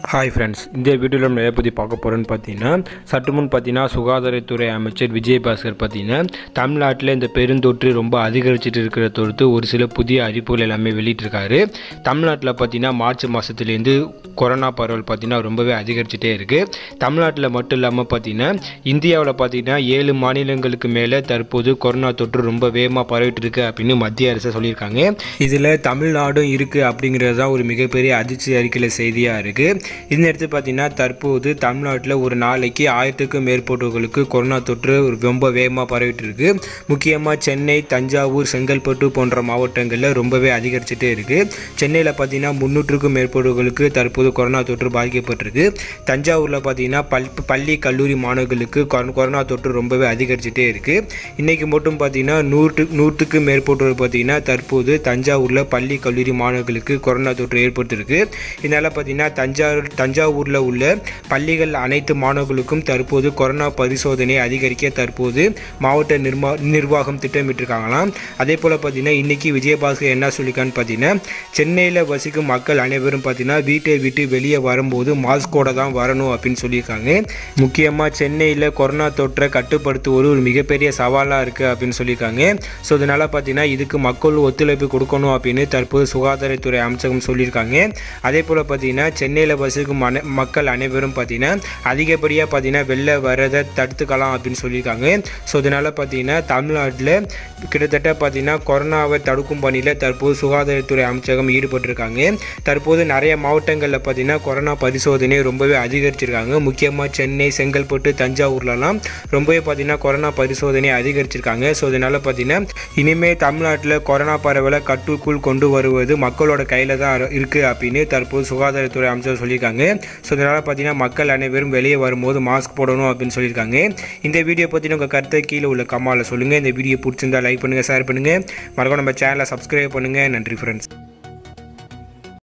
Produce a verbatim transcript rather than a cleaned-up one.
Hi friends, இந்த வீடியோவில் நம்ம எதை பற்றி பார்க்க போகிறோன்னு பார்த்தீங்கன்னா, சற்று முன் பார்த்தீங்கன்னா சுகாதாரத்துறை அமைச்சர் விஜயபாஸ்கர் பார்த்தீங்கன்னா தமிழ்நாட்டில் இந்த பெருந்தொற்று ரொம்ப அதிகரிச்சுட்டு இருக்கிற தொடுத்து ஒரு சில புதிய அறிவிப்புகள் எல்லாமே வெளியிட்டிருக்காரு. தமிழ்நாட்டில் பார்த்தீங்கன்னா மார்ச் மாதத்துலேருந்து கொரோனா பரவல் பார்த்தீங்கன்னா ரொம்பவே அதிகரிச்சுட்டே இருக்குது. தமிழ்நாட்டில் மட்டும் இல்லாமல் பார்த்தீங்கன்னா இந்தியாவில் பார்த்தீங்கன்னா ஏழு மாநிலங்களுக்கு மேலே தற்போது கொரோனா தொற்று ரொம்ப வேகமாக பரவிட்டு இருக்கு அப்படின்னு மத்திய அரசு சொல்லியிருக்காங்க. இதில் தமிழ்நாடும் இருக்குது அப்படிங்கிறது தான் ஒரு மிகப்பெரிய அதிர்ச்சி அளிக்கிற செய்தியாக இருக்குது. இந்த நேரத்தில் பார்த்தீங்கன்னா தற்போது தமிழ்நாட்டில் ஒரு நாளைக்கு ஆயிரத்துக்கும் மேற்பட்டவர்களுக்கு கொரோனா தொற்று ரொம்ப வேகமாக பரவிட்டு இருக்கு. முக்கியமாக சென்னை, தஞ்சாவூர், செங்கல்பட்டு போன்ற மாவட்டங்களில் ரொம்பவே அதிகரிச்சுட்டே இருக்குது. சென்னையில் பார்த்தீங்கன்னா முந்நூற்றுக்கும் மேற்பட்டவர்களுக்கு தற்போது கொரோனா தொற்று பாதிக்கப்பட்டிருக்கு. தஞ்சாவூரில் பார்த்தீங்கன்னா பல் பள்ளி கல்லூரி மாணவர்களுக்கு கொரோனா தொற்று ரொம்பவே அதிகரிச்சுட்டே இருக்குது. இன்றைக்கி மட்டும் பார்த்தீங்கன்னா நூற்று நூற்றுக்கு மேற்பட்டவர்கள் பார்த்தீங்கன்னா தற்போது தஞ்சாவூரில் பள்ளி கல்லூரி மாணவர்களுக்கு கொரோனா தொற்று ஏற்படுத்திருக்கு. இதனால் பார்த்தீங்கன்னா தஞ்சாவூர் தஞ்சாவூரில் உள்ள பள்ளிகள் அனைத்து மாணவர்களுக்கும் தற்போது கொரோனா பரிசோதனை அதிகரிக்க தற்போது மாவட்ட நிர்மா நிர்வாகம் திட்டமிட்டிருக்காங்களாம். அதே போல் பார்த்தீங்கன்னா இன்றைக்கி விஜயபாஸ்கர் என்ன சொல்லியிருக்கான்னு பார்த்தீங்கன்னா, சென்னையில் வசிக்கும் மக்கள் அனைவரும் பார்த்தீங்கன்னா வீட்டை விட்டு வெளியே வரும்போது மாஸ்கோட தான் வரணும் அப்படின்னு சொல்லியிருக்காங்க. முக்கியமாக சென்னையில் கொரோனா தொற்றை கட்டுப்படுத்துவது ஒரு மிகப்பெரிய சவாலாக இருக்குது அப்படின்னு சொல்லியிருக்காங்க. ஸோ இதனால் பார்த்தீங்கன்னா இதுக்கு மக்கள் ஒத்துழைப்பு கொடுக்கணும் அப்படின்னு தற்போது சுகாதாரத்துறை அமைச்சகம் சொல்லியிருக்காங்க. அதே போல் பார்த்தீங்கன்னா சென்னையில் வசிக்கும் மக்கள் அனைவரும் பார்த்தீங்கன்னா அதிகப்படியாக பார்த்தீங்கன்னா வெளில வரதை தடுத்துக்கலாம் அப்படின்னு சொல்லியிருக்காங்க. ஸோ இதனால் பார்த்தீங்கன்னா தமிழ்நாட்டில் கிட்டத்தட்ட பார்த்தீங்கன்னா கொரோனாவை தடுக்கும் பணியில் தற்போது சுகாதாரத்துறை அமைச்சகம் ஈடுபட்டிருக்காங்க. தற்போது நிறைய மாவட்டங்களில் பார்த்தீங்கன்னா கொரோனா பரிசோதனை ரொம்பவே அதிகரிச்சிருக்காங்க. முக்கியமாக சென்னை, செங்கல்பட்டு, தஞ்சாவூர்லலாம் ரொம்பவே பார்த்தீங்கன்னா கொரோனா பரிசோதனை அதிகரிச்சிருக்காங்க. ஸோ இதனால் பார்த்தீங்கன்னா இனிமேல் தமிழ்நாட்டில் கொரோனா பரவலை கட்டுக்குள் கொண்டு வருவது மக்களோட கையில் தான் இருக்குது அப்படின்னு தற்போது சுகாதாரத்துறை அமைச்சர் சொல்லியிருக்காங்க. ஸோ இதனால் பார்த்தீங்கன்னா மக்கள் அனைவரும் வெளியே வரும்போது மாஸ்க் போடணும் அப்படின்னு சொல்லியிருக்காங்க. இந்த வீடியோ பற்றின உங்கள் கருத்தை கீழே உள்ள கமெண்ட்ல சொல்லுங்கள். இந்த வீடியோ பிடிச்சிருந்தா லைக் பண்ணுங்கள், ஷேர் பண்ணுங்கள், மறக்காம நம்ம சேனலை சப்ஸ்கிரைப் பண்ணுங்கள். நன்றி ஃப்ரெண்ட்ஸ்.